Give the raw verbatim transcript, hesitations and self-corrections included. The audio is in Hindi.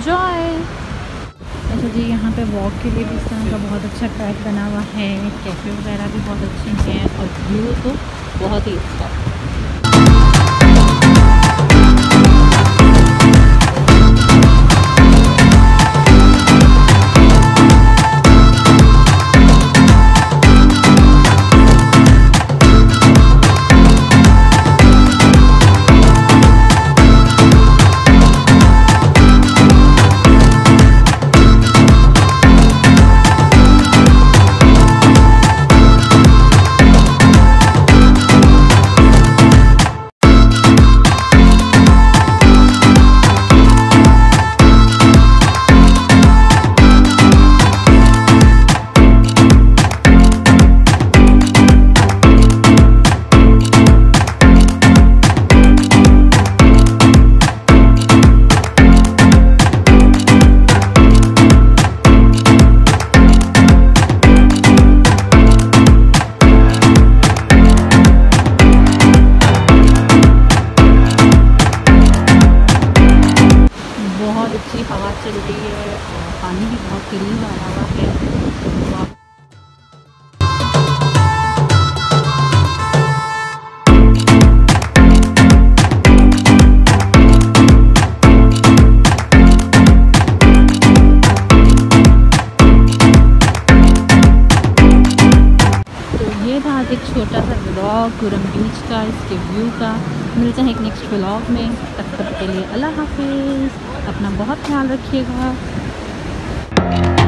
एंजॉय। अच्छा जी, यहाँ पे वॉक के लिए भी इस तरह का बहुत अच्छा ट्रैक बना हुआ है, कैफ़े वगैरह भी बहुत अच्छे हैं और व्यू तो बहुत ही अच्छा है। अच्छी हवा चल रही है और पानी भी बहुत करीब आ रहा है। तो ये था एक छोटा सा व्लॉग कुरम बीच का, इसके व्यू का। मिलते हैं एक नेक्स्ट व्लॉग में, तब तक के लिए अल्लाह हाफिज़। अपना बहुत ख्याल रखिएगा।